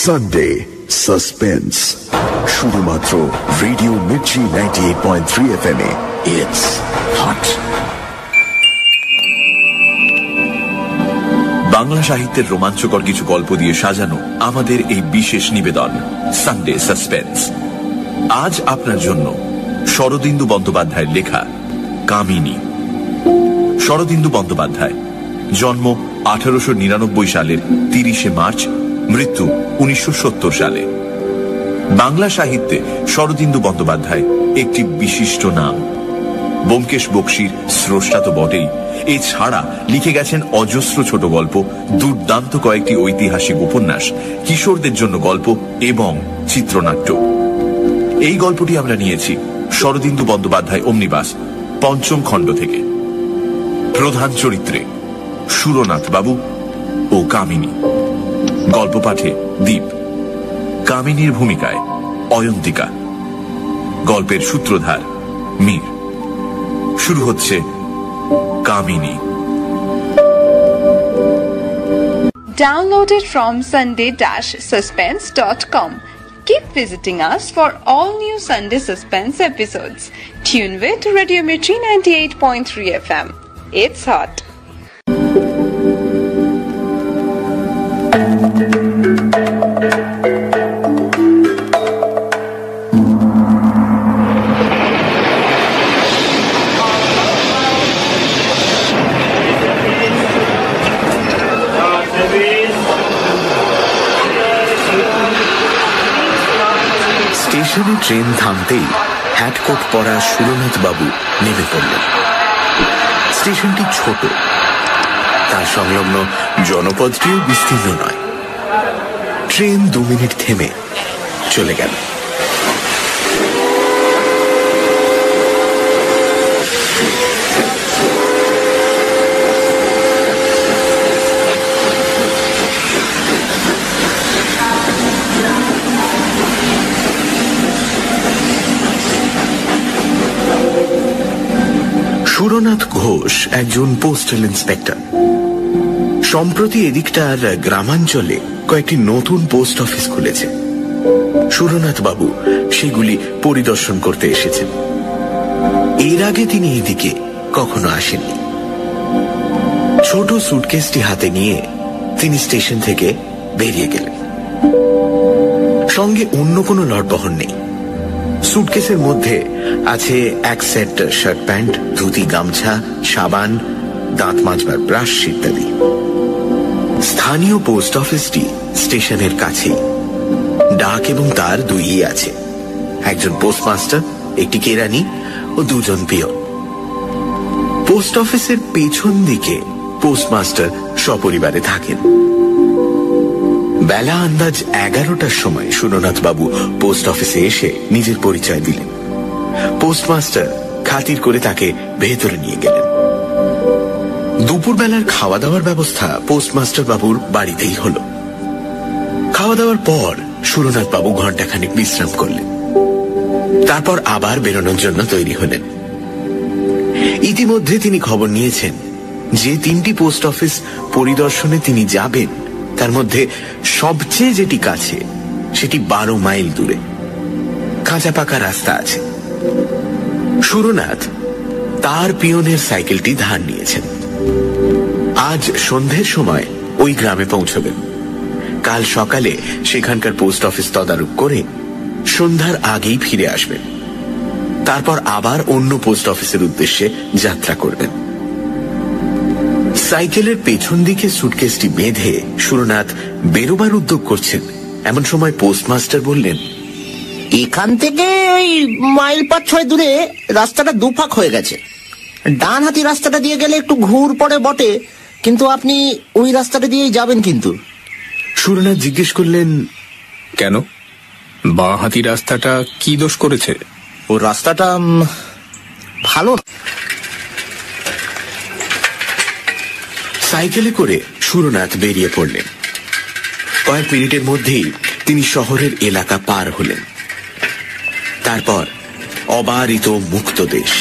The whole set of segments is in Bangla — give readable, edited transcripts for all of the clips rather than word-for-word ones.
সানডে সাসপেন্স শুধুমাত্র রেডিও মির্চি 98.3 FM এ। It's hot. বাংলা সাহিত্যের রোমাঞ্চকর কিছু গল্প দিয়ে সাজানো আমাদের এই বিশেষ নিবেদন সানডে সাসপেন্স। আজ আপনার জন্য শরদিন্দু বন্দ্যোপাধ্যায়ের লেখা কামিনী। শরদিন্দু বন্দ্যোপাধ্যায়, জন্ম 1899 সালের 30 মার্চ, মৃত্যু 1970 সালে। বাংলা সাহিত্যে শরদিন্দু বন্দ্যোপাধ্যায় একটি বিশিষ্ট নাম। ব্যোমকেশ বক্সীর স্রষ্টা তো বটেই, এছাড়া লিখে গেছেন অজস্র ছোট গল্প, দুর্দান্ত কয়েকটি ঐতিহাসিক উপন্যাস, কিশোরদের জন্য গল্প এবং চিত্রনাট্য। এই গল্পটি আমরা নিয়েছি শরদিন্দু বন্দ্যোপাধ্যায় অমনিবাস 5ম খণ্ড থেকে। প্রধান চরিত্রে সুরনাথ বাবু ও কামিনী। গল্প পাঠে দীপ। কামিনীর ভূমিকায় অয়ন্তিকা। গল্পের সূত্রধার মীর। শুরু হচ্ছে Kamini. Download it from sunday-suspense.com. Keep visiting us for all new Sunday Suspense episodes. Tune with Radio Mirchi 98.3 FM. It's hot. স্টেশনে ট্রেন থামতেই হ্যাটকোট পরা সুরনাথ বাবু নেমে পড়লেন। স্টেশনটি ছোট, তার সংলগ্ন জনপদটিও বিস্তীর্ণ নয়। ট্রেন 2 মিনিট থেমে চলে গেল। সুরনাথ ঘোষ একজন পোস্টাল ইন্সপেক্টর। সম্প্রতি এদিকটার গ্রামাঞ্চলে কয়েকটি নতুন পোস্ট অফিস খুলেছে। সুরনাথ বাবু সেগুলি পরিদর্শন করতে এসেছেন। এর আগে তিনি এদিকে কখনো আসেননি। ছোট সুটকেসটি হাতে নিয়ে তিনি স্টেশন থেকে বেরিয়ে গেলেন। সঙ্গে অন্য কোনো লটবহর নেই। সুটকেসের মধ্যে আছে এক সেট শার্ট প্যান্ট, ধুতি, গামছা, সাবান, দাঁত মাজবার ব্রাশ ইত্যাদি। স্থানীয় পোস্ট অফিসটি স্টেশনের কাছেই। ডাক এবং তার 2ই আছে, একজন পোস্টমাস্টার, একটি কেরানি ও 2 জন পিয়ন। পোস্ট অফিসের পেছন দিকে পোস্টমাস্টার সপরিবারে থাকেন। বেলা আন্দাজ 11টার সময় সুরনাথ বাবু পোস্ট অফিসে এসে নিজের পরিচয় দিলেন। পোস্টমাস্টার খাতির করে তাকে ভেতরে নিয়ে গেলেন। দুপুরবেলার খাওয়া দাওয়ার ব্যবস্থা পোস্টমাস্টার বাবুর বাড়িতেই হলো। খাওয়া দাওয়ার পর সুরনাথ বাবু ঘণ্টাখানিক বিশ্রাম করলেন। তারপর আবার বেরোনোর জন্য তৈরি হলেন। ইতিমধ্যে তিনি খবর নিয়েছেন যে 3টি পোস্ট অফিস পরিদর্শনে তিনি যাবেন, তার মধ্যে সবচেয়ে যেটি কাছে সেটি 12 মাইল দূরে। কাঁচা পাকা রাস্তা আছে। সুরনাথ তার পিয়নের সাইকেলটি ধার নিয়েছেন। আজ সন্ধ্যের সময় ওই গ্রামে পৌঁছবেন। কাল সকালে সেখানকার পোস্ট অফিস তদারক করে সন্ধ্যার আগেই ফিরে আসবেন। তারপর আবার অন্য পোস্ট অফিসের উদ্দেশ্যে যাত্রা করবেন। সাইকেলের পেছন দিকে সুটকেসটি বেঁধে সুরনাথ বেরোবার উদ্যোগ করছেন, এমন সময় পোস্টমাস্টার বললেন, এখান থেকে ওই মাইল 5-6 দূরে রাস্তাটা দুফাক হয়ে গেছে। ডান হাতি রাস্তাটা দিয়ে গেলে একটু ঘুর পড়ে বটে, কিন্তু আপনি ওই রাস্তাটা দিয়েই যাবেন কিন্তু। সুরনাথ জিজ্ঞেস করলেন, কেন? বাঁ হাতি রাস্তাটা কি দোষ করেছে? ও রাস্তাটা ভালো। সাইকেলে করে সুরনাথ বেরিয়ে পড়লেন। কয়েক মিনিটের মধ্যেই তিনি শহরের এলাকা পার হলেন। তারপর অবারিত মুক্ত দেশ।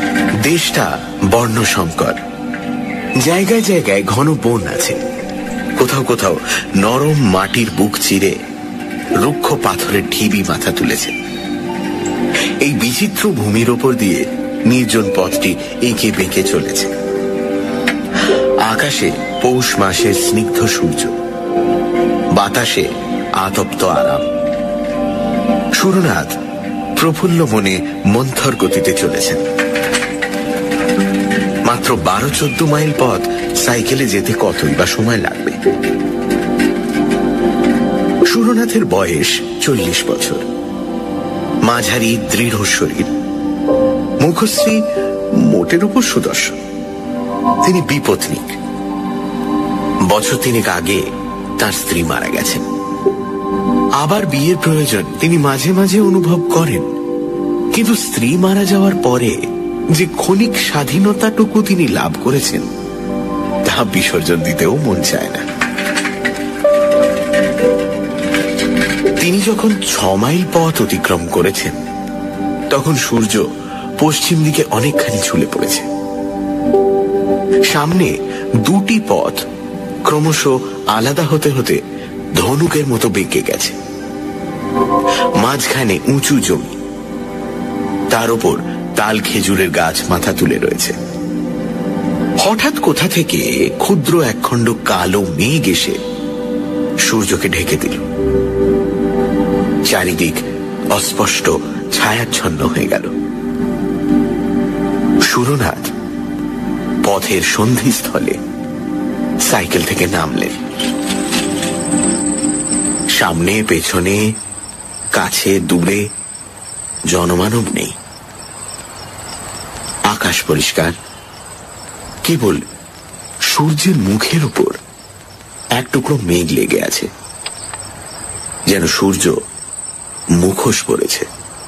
দেশটা বর্ণসংকর। জায়গায় জায়গায় ঘন বন আছে। কোথাও কোথাও নরম মাটির বুক চিরে রুক্ষ পাথরের ঢিবি মাথা তুলেছে। এই বিচিত্র ভূমির ওপর দিয়ে নির্জন পথটি এঁকে বেঁকে চলেছে। আকাশে পৌষ মাসের স্নিগ্ধ সূর্য, বাতাসে আতপ্ত আরাম। সুরনাথ প্রফুল্ল মনে মন্থর গতিতে চলেছেন। মাত্র 12-14 মাইল পথ সাইকেলে যেতে কতই বা সময় লাগবে। সুরনাথের বয়স 40 বছর, মাঝারি দৃঢ় শরীর, মুখশ্রী মোটের উপর সুদর্শন। তিনি বিপত্নিক। বছর 3 আগে তার স্ত্রী মারা গেছেন। আবার বিয়ের প্রয়োজন তিনি মাঝে মাঝে অনুভব করেন, কিন্তু স্ত্রী মারা যাওয়ার পরে যে ক্ষণিক স্বাধীনতাটুকু তিনি লাভ করেছেন তা বিসর্জন দিতেও মন চায় না। তিনি যখন 6 মাইল পথ অতিক্রম করেছেন তখন সূর্য পশ্চিম দিকে অনেকখানি ঝুলে পড়েছে। সামনে 2টি পথ ক্রমশ আলাদা হতে হতে ধনুকের মতো বেঁকে গেছে। মাঝখানে উঁচু জমি, তার উপর তাল খেজুরের গাছ মাথা তুলে রয়েছে। হঠাৎ কোথা থেকে ক্ষুদ্র একখণ্ড কালো মেঘ এসে সূর্যকে ঢেকে দিল। চারিদিক অস্পষ্ট ছায়াচ্ছন্ন হয়ে গেল। সুরনাথ পথের সন্ধিস্থলে সাইকেল থেকে নামলেন। সামনে পেছনে কাছে দূরে জনমানব নেই। আকাশ পরিষ্কার, কেবল সূর্যের মুখের উপর এক টুকরো মেঘ লেগে আছে, যেন সূর্য মুখোশ পড়েছে।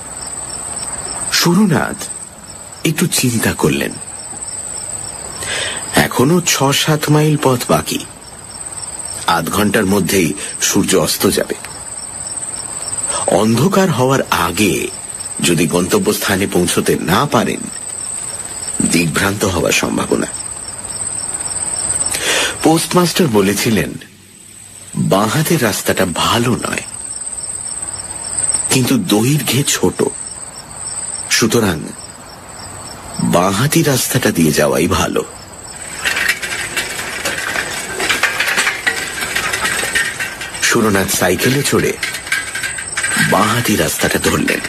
সুরনাথ একটু চিন্তা করলেন। এখনো 6-7 মাইল পথ বাকি। আধ ঘন্টার মধ্যেই সূর্য অস্ত যাবে। অন্ধকার হওয়ার আগে যদি গন্তব্যস্থানে পৌঁছতে না পারেন, দিগ্ভ্রান্ত হওয়ার সম্ভাবনা। পোস্টমাস্টার বলেছিলেন বাঁ হাতের রাস্তাটা ভালো নয়, কিন্তু দৈর্ঘ্যে ছোট, সুতরাং বাঁ হাতি রাস্তাটা দিয়ে যাওয়াই ভালো। সুরনাথ সাইকেলে চড়ে বাঁ হাতি রাস্তাটা ধরলেন।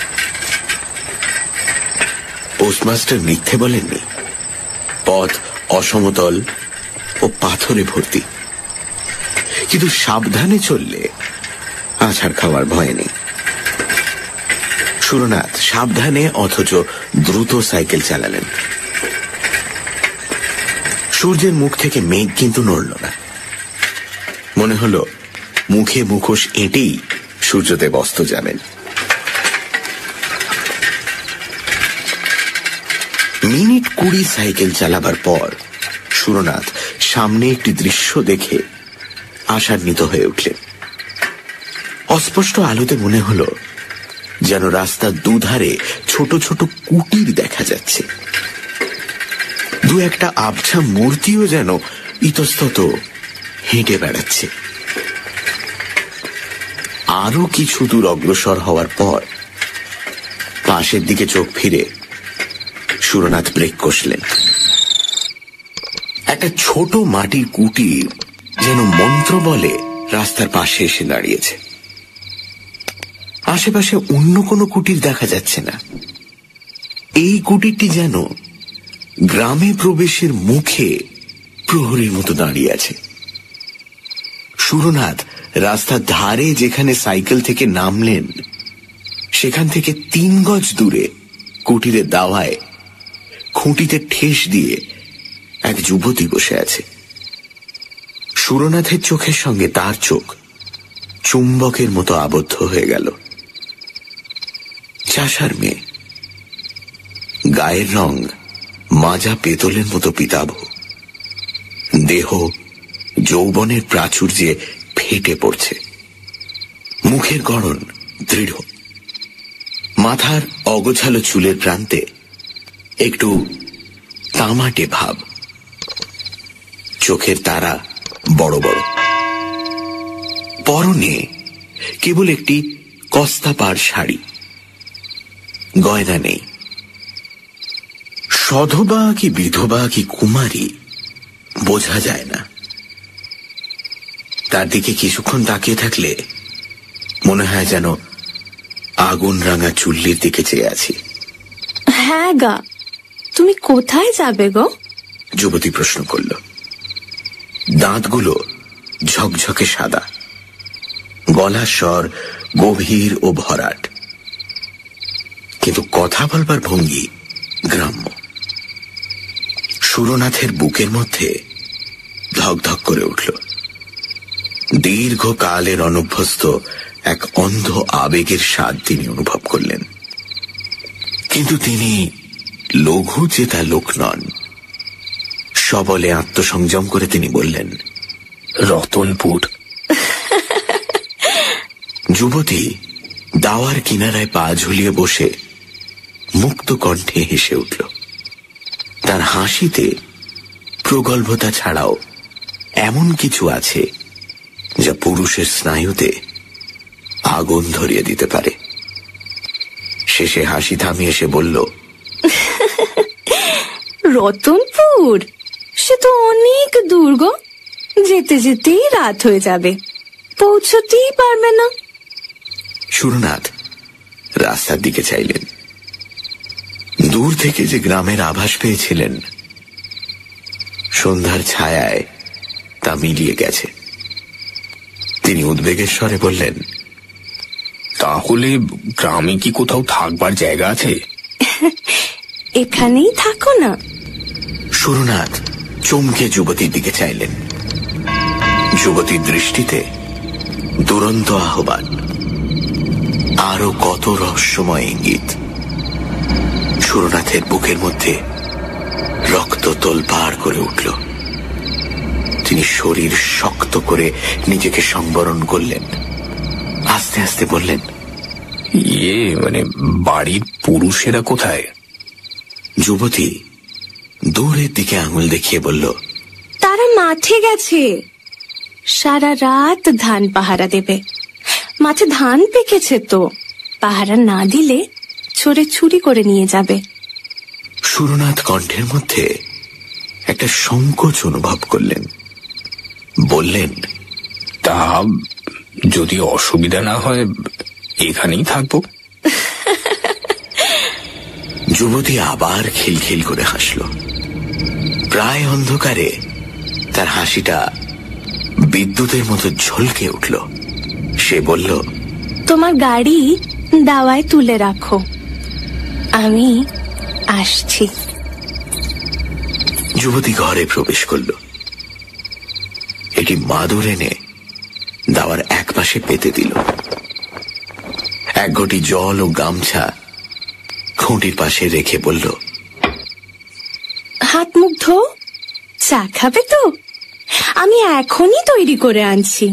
পোস্টমাস্টার মিথ্যে বলেননি। পথ অসমতল ও পাথরে ভর্তি, কিন্তু সাবধানে চললে আছাড় খাওয়ার ভয় নেই। সুরনাথ সাবধানে অথচ দ্রুত সাইকেল চালালেন। সূর্যের মুখ থেকে মেঘ কিন্তু নড়ল না। মনে হলো মুখে মুখোশ এঁটেই সূর্যদেব অস্ত যাবেন। মিনিট 20 সাইকেল চালাবার পর সুরনাথ সামনে একটি দৃশ্য দেখে আশান্বিত হয়ে উঠলেন। অস্পষ্ট আলোতে মনে হলো যেন রাস্তার দুধারে ছোট ছোট কুটির দেখা যাচ্ছে। 2-1টা আবছা মূর্তিও যেন ইতস্তত হেঁটে বেড়াচ্ছে। আরো কিছু দূর অগ্রসর হওয়ার পর পাশের দিকে চোখ ফিরে সুরনাথ ব্রেক কষলেন। একটা ছোট মাটির কুটির যেন মন্ত্র বলে রাস্তার পাশে এসে দাঁড়িয়েছে। আশেপাশে অন্য কোনো কুটির দেখা যাচ্ছে না। এই কুটিরটি যেন গ্রামে প্রবেশের মুখে প্রহরীর মতো দাঁড়িয়ে আছে। সুরনাথ রাস্তার ধারে যেখানে সাইকেল থেকে নামলেন সেখান থেকে 3 গজ দূরে কুটিরের দাওয়ায় খুঁটিতে ঠেস দিয়ে এক যুবতী বসে আছে। সুরনাথের চোখের সঙ্গে তার চোখ চুম্বকের মতো আবদ্ধ হয়ে গেল। চাষার মেয়ে, গায়ের রং মাজা পেতলের মতো পিতাভ, দেহ যৌবনের প্রাচুর্যে ফেটে পড়ছে, মুখের গড়ন দৃঢ়, মাথার অগোছালো চুলের প্রান্তে একটু তামাটে ভাব, চোখের তারা বড় বড়। পরনে কেবল একটি কস্তাপাড় শাড়ি, গয়না নেই। সধবা কি বিধবা কি কুমারী বোঝা যায় না। তার দিকে কিছুক্ষণ তাকিয়ে থাকলে মনে হয় যেন আগুন রাঙা চুল্লির দিকে চেয়ে আছি। হ্যাঁ গা, তুমি কোথায় যাবে গো? যুবতী প্রশ্ন করল। দাঁতগুলো ঝকঝকে সাদা, গলার স্বর গভীর ও ভরাট, কিন্তু কথা বলবার ভঙ্গি গ্রাম্য। সুরনাথের বুকের মধ্যে ধকধক করে উঠল। দীর্ঘকালের অনভ্যস্ত এক অন্ধ আবেগের স্বাদ তিনি অনুভব করলেন, কিন্তু তিনি লঘু চেতা লোক নন। সবলে আত্মসংযম করে তিনি বললেন, রতনপুর। যুবতী দাওয়ার কিনারায় পা ঝুলিয়ে বসে মুক্ত কণ্ঠে হেসে উঠল। তার হাসিতে প্রগল্ভতা ছাড়াও এমন কিছু আছে যা পুরুষের স্নায়ুতে আগুন ধরিয়ে দিতে পারে। শেষে হাসি থামিয়ে সে বলল, রতনপুর সে তো অনেক দূর গো, যেতে যেতেই রাত হয়ে যাবে, পৌঁছতেই পারবে না। সুরনাথ রাস্তার দিকে চাইলেন। দূর থেকে যে গ্রামের আভাস পেয়েছিলেন, সন্ধ্যার ছায়ায় তা মিলিয়ে গেছে। তিনি উদ্বেগের স্বরে বললেন, তাহলে গ্রামে কি কোথাও থাকবার জায়গা আছে? এখানেই থাকো না। সুরনাথ চমকে যুবতীর দিকে চাইলেন। যুবতীর দৃষ্টিতে দুরন্ত আহ্বান, আরো কত রহস্যময় ইঙ্গিত। সুরনাথের বুকের মধ্যে রক্ত তোলপাড় করে উঠল। তিনি শরীর শক্ত করে নিজেকে সংবরণ করলেন। আস্তে আস্তে বললেন, মানে বাড়ির পুরুষেরা কোথায়? যুবতী দূরের দিকে আঙুল দেখিয়ে বলল, তারা মাঠে গেছে, সারা রাত ধান পাহারা দেবে। মাঠে ধান পেকেছে তো, পাহারা না দিলে ছড়ে চুরি করে নিয়ে যাবে। সুরনাথ কণ্ঠের মধ্যে একটা সংকোচ অনুভব করলেন। বললেন, তা যদি অসুবিধা না হয় এখানেই থাকবো। যুবতী আবার খিলখিল করে হাসল। প্রায় অন্ধকারে তার হাসিটা বিদ্যুতের মতো ঝলকে উঠল। সে বলল, তোমার গাড়ি দাওয়ায় তুলে রাখো, আমি আসছি। যুবতী ঘরে প্রবেশ করল। এটি মাদুর এনে দাওয়ার এক পাশে পেতে দিল। এক ঘটি জল ও গামছা খুঁটির পাশে রেখে বলল, হাত মুখ ধো, চা খাবে তো? আমি এখনই তৈরি করে আনছি।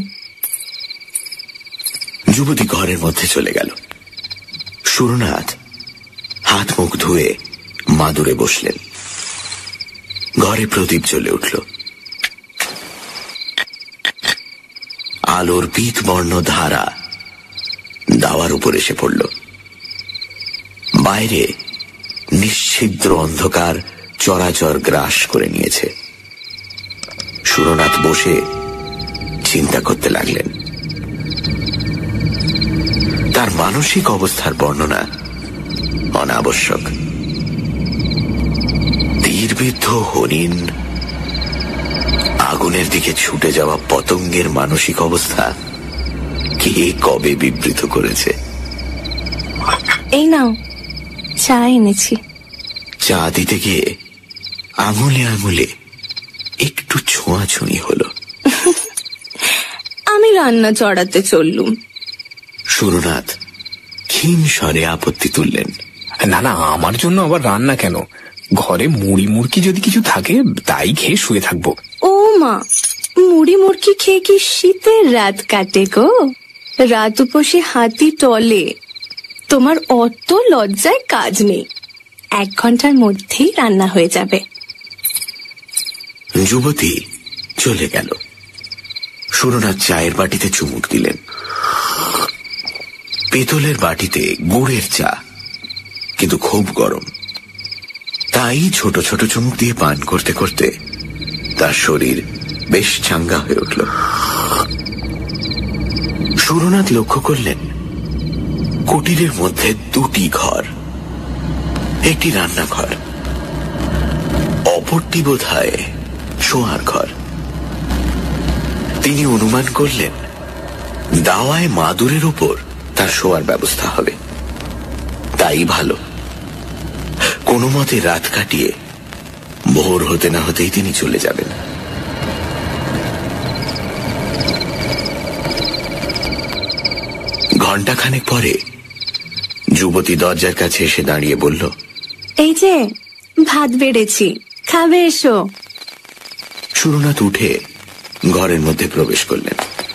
যুবতী ঘরের মধ্যে চলে গেল। সুরনাথ হাত মুখ ধুয়ে মাদুরে বসলেন। ঘরে প্রদীপ জ্বলে উঠল। আলোর পীত বর্ণ ধারা দাওয়ার উপর এসে পড়ল। বাইরে নিশ্ছিদ্র অন্ধকার চরাচর গ্রাস করে নিয়েছে। সুরনাথ বসে চিন্তা করতে লাগলেন। তার মানসিক অবস্থার বর্ণনা অনাবশ্যক। তীরবিদ্ধ হরিণ, আগুনের দিকে ছুটে যাওয়া পতঙ্গের মানসিক অবস্থা কে কবে বিবৃত করেছে? এই নাও, চা এনেছি। চা দিতে গিয়ে আঙুলে আঙুলে একটু ছোঁয়াছুঁই হলো। আমি রান্না চড়াতে চললুম। সুরনাথ ক্ষীণ স্বরে আপত্তি তুললেন, না না, আমার জন্য আবার রান্না কেন? ঘরে মুড়ি মুড়কি যদি কিছু থাকে তাই খেয়ে শুয়ে থাকবো। ও মা, মুড়ি মুড়কি খেয়ে কি শীতের রাত কাটে গো? রাত উপসে হাতি টলে। তোমার অত লজ্জায় কাজ নেই, 1 ঘন্টার মধ্যেই রান্না হয়ে যাবে। যুবতী চলে গেল। সুরনাথ চায়ের বাটিতে চুমুক দিলেন। পেতলের বাটিতে গুড়ের চা, কিন্তু খুব গরম। তাই ছোট ছোট চুমুক দিয়ে পান করতে করতে তার শরীর বেশ চাঙ্গা হয়ে উঠল। সুরনাথ লক্ষ্য করলেন কুটিরের মধ্যে দুটি ঘর, একটি রান্নাঘর, অপরটি বোধহয় শোয়ার ঘর। তিনি অনুমান করলেন দাওয়ায় মাদুরের উপর তার শোয়ার ব্যবস্থা হবে। তাই ভালো, কোনো মতে রাত কাটিয়ে ভোর হতে না হতেই তিনি চলে যাবেন। ঘণ্টাখানেক পরে যুবতী দরজার কাছে এসে দাঁড়িয়ে বলল, এই যে ভাত বেড়েছি, খাবে এসো। সুরনাথ উঠে ঘরের মধ্যে প্রবেশ করলেন।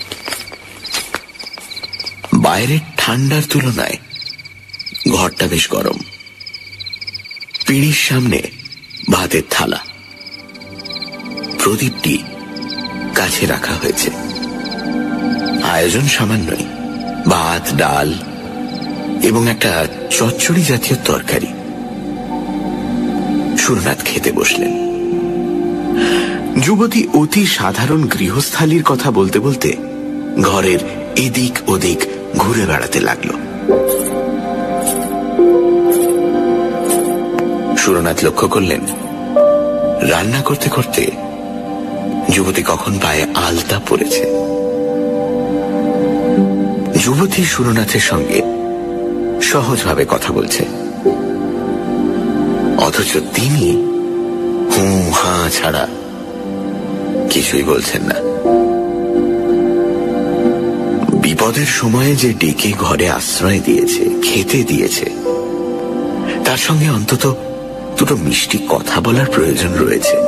বাইরের ঠান্ডার তুলনায় ঘরটা বেশ গরম। পিঁড়ির সামনে ভাতের থালা, প্রদীপটি কাছে রাখা হয়েছে। আয়োজন সামান্যই, ভাত, ডাল এবং একটা চচ্চড়ি জাতীয় তরকারি। সুরনাথ খেতে বসলেন। যুবতী অতি সাধারণ গৃহস্থালির কথা বলতে বলতে ঘরের এদিক ওদিক ঘুরে বেড়াতে লাগলো। সুরনাথ লক্ষ্য করলেন রান্না করতে করতে যুবতী কখন পায়ে আলতা পড়েছে। যুবতী সুরনাথের সঙ্গে সহজভাবে কথা বলছে, অথচ তিনি হু হা ছাড়া কিছুই বলছেন না। বিপদের সময়ে যে ডেকে ঘরে আশ্রয় দিয়েছে, খেতে দিয়েছে, তার সঙ্গে অন্তত দুটো মিষ্টি কথা বলার প্রয়োজন রয়েছে।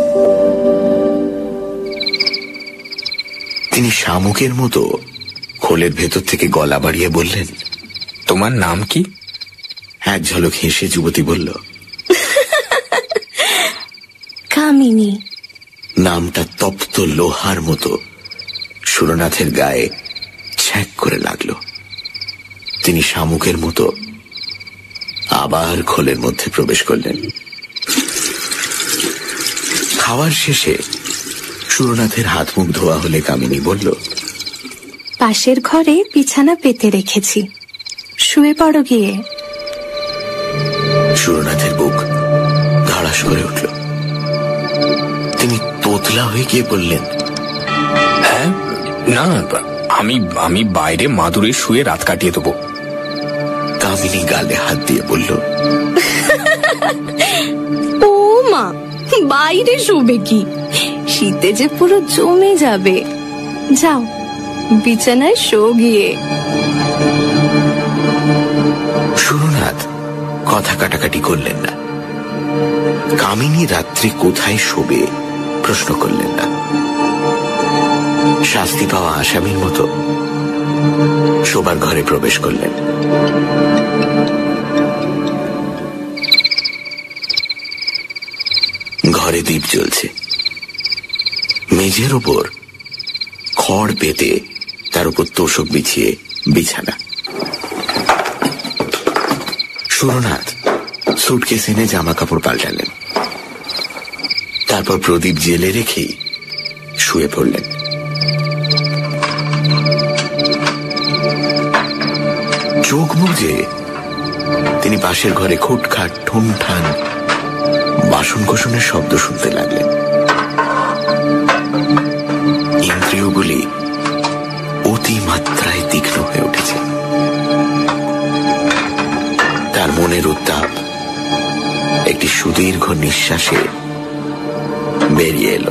তিনি শামুকের মতো খোলের ভেতর থেকে গলা বাড়িয়ে বললেন, তোমার নাম কি? এক ঝলক হেসে যুবতী বলল, কামিনী। নামটা তপ্ত লোহার মতো সুরনাথের গায়ে ছ্যাঁক করে লাগলো। তিনি শামুকের মতো আবার খোলের মধ্যে প্রবেশ করলেন। খাওয়ার শেষে সুরনাথের হাত মুখ ধোয়া হলে কামিনী বলল, পাশের ঘরে বিছানা পেতে রেখেছি, শুয়ে পড়ো গিয়ে। সুরনাথের বুক ধড়াস করে উঠল। তিনি তোতলা হয়ে গিয়ে বললেন, হ্যাঁ, না, আমি বাইরে মাদুরে শুয়ে রাত কাটিয়ে দেবো। কামিনী গালে হাত দিয়ে বলল, ও মা, বাইরে শোবে কি? শীতে যে পুরো জমে যাবে। যাও, বিছানায় শো গিয়ে। সুরনাথ কথা কাটাকাটি করলেন না। কামিনী রাত্রি কোথায় শোবে প্রশ্ন করলেন না। শাস্তি পাওয়া আসামির মতো শোবার ঘরে প্রবেশ করলেন। ঘরে দীপ জ্বলছে। মেঝের ওপর খড় পেতে তার উপর তোষক বিছিয়ে বিছানা। সুরনাথ সুটকেস এনে জামা কাপড় পাল্টালেন। তারপর প্রদীপ জেলে রেখেই শুয়ে পড়লেন। চোখ বুজে তিনি পাশের ঘরে খুটখাট ঠুনঠান বাসন কোসনের শব্দ শুনতে লাগলেন। ইন্দ্রিয়গুলি অতিমাত্রায় তীক্ষ্ণ হয়ে উঠেছে। তার মনের উত্তাপ একটি সুদীর্ঘ নিঃশ্বাসে বেরিয়ে এলো।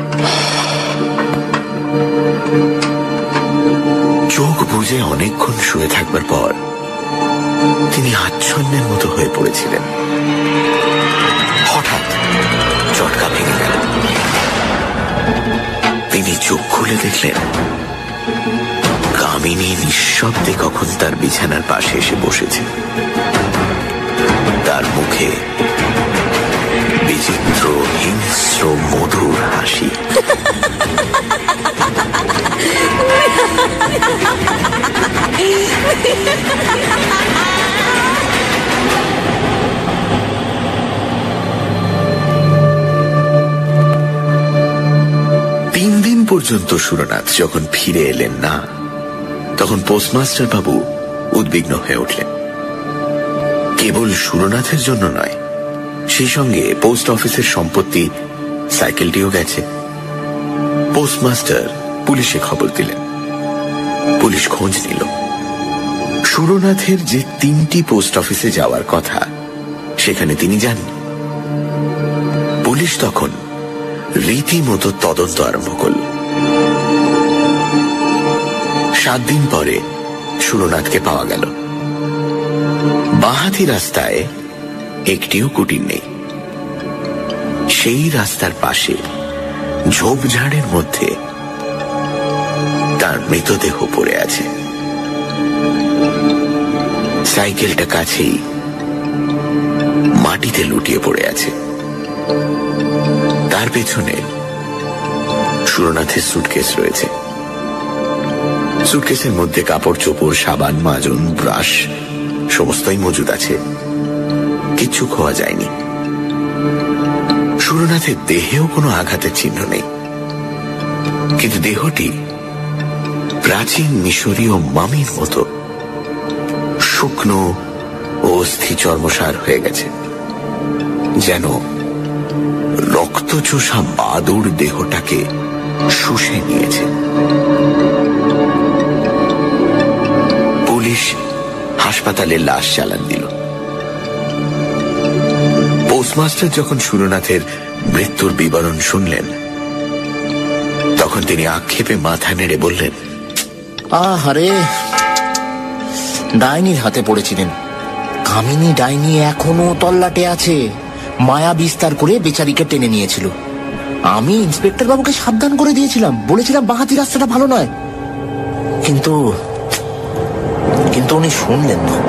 চোখ বুজে অনেকক্ষণ শুয়ে থাকবার পর তিনি আচ্ছন্নের মতো হয়ে পড়েছিলেন। হঠাৎ চটকা ভেঙে গেল। তিনি চোখ খুলে দেখলেন কামিনী নিঃশব্দে কখন তার বিছানার পাশে এসে বসেছে। তার মুখে বিচিত্র হিংস্র মধুর হাসি। পর্যন্ত সুরনাথ যখন ফিরে এলেন না, তখন পোস্টমাস্টার বাবু উদ্বিগ্ন হয়ে উঠলেন। কেবল সুরনাথের জন্য নয়, সেই সঙ্গে পোস্ট অফিসের সম্পত্তি, সাইকেলটিও গেছে। পোস্টমাস্টার পুলিশে খবর দিলেন। পুলিশ খোঁজ নিল। সুরনাথের যে 3টি পোস্ট অফিসে যাওয়ার কথা, সেখানে তিনি যাননি। পুলিশ তখন রীতিমতো তদন্ত আরম্ভ করল। 7 দিন পরে সুরনাথকে পাওয়া গেল। বাঁহাতি রাস্তায় একটিও কুটির নেই। সেই রাস্তার পাশে ঝোপঝাড়ের মধ্যে তার মৃতদেহ পড়ে আছে। সাইকেলটা কাছেই মাটিতে লুটিয়ে পড়ে আছে। তার পেছনে সুরনাথের সুটকেস রয়েছে। সুটকেসের মধ্যে কাপড় চোপড়, সাবান, মাজন, ব্রাশ সমস্তই মজুদ আছে। কিচ্ছু খোয়া যায়নি। সুরনাথের দেহেও কোনো আঘাতের চিহ্ন নেই, কিন্তু দেহটি প্রাচীন মিশরীয় মামির মতো শুকনো ও অস্থি চর্মসার হয়ে গেছে, যেন রক্তচোষা বাদুড় দেহটাকে শুষে নিয়েছে। পুলিশ হাসপাতালে লাশ চালান দিল। পোস্টমাস্টার যখন সুরনাথের মৃত্যুর বিবরণ শুনলেন, তখন তিনি আক্ষেপে মাথা নেড়ে বললেন, আহারে, ডাইনির হাতে পড়েছিলেন। কামিনী ডাইনি এখনো তল্লাটে আছে। মায়া বিস্তার করে বেচারিকে টেনে নিয়েছিল। আমি ইন্সপেক্টর বাবুকে সাবধান করে দিয়েছিলাম, বলেছিলাম বাঁহাতি রাস্তাটা ভালো নয়, কিন্তু উনি শুনলেন না।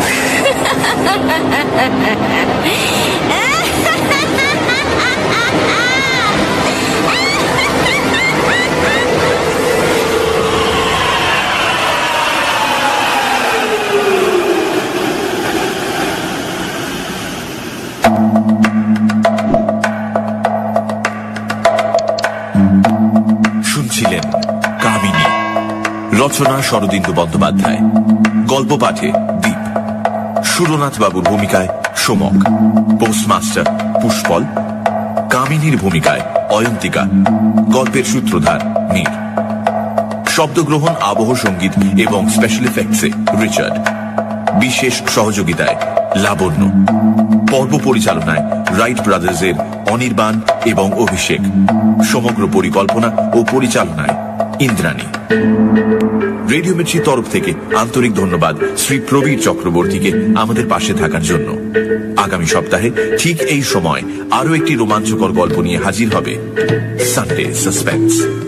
শুনছিলেন কামিনী, রচনা শরদিন্দু বন্দ্যোপাধ্যায়, গল্প পাঠে দীপ, সুরনাথ বাবুর ভূমিকায় সোমক, পোস্টমাস্টার পুষ্পল, কামিনীর ভূমিকায় অয়ন্তিকা, গল্পের সূত্রধার মীর, শব্দগ্রহণ, আবহ সঙ্গীত এবং স্পেশাল এফেক্টসে রিচার্ড, বিশেষ সহযোগিতায় লাবণ্য, পর্ব পরিচালনায় রাইট ব্রাদার্সের অনির্বাণ এবং অভিষেক, সমগ্র পরিকল্পনা ও পরিচালনায় ইন্দ্রাণী। রেডিও মির্চির তরফ থেকে আন্তরিক ধন্যবাদ শ্রী প্রবীর চক্রবর্তীকে আমাদের পাশে থাকার জন্য। আগামী সপ্তাহে ঠিক এই সময় আরো একটি রোমাঞ্চকর গল্প নিয়ে হাজির হবে সানডে সাসপেন্স।